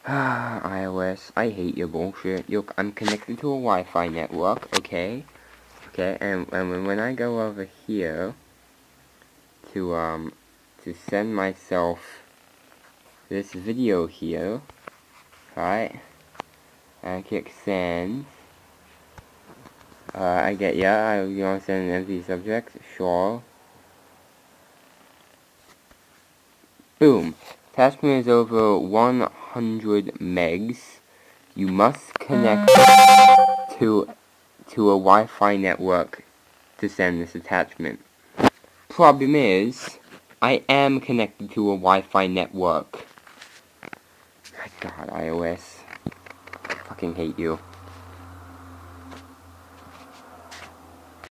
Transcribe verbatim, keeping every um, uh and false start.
Ah, iOS, I hate your bullshit. Look, I'm connected to a Wi-Fi network, okay? Okay, and, and when I go over here to, um, to send myself this video here, right? I click send. Uh, I get, yeah, I, you want to send an empty subject? Sure. Boom. Attachment is over one hundred megs. You must connect to to a Wi-Fi network to send this attachment. Problem is, I am connected to a Wi-Fi network. My God, iOS. I fucking hate you.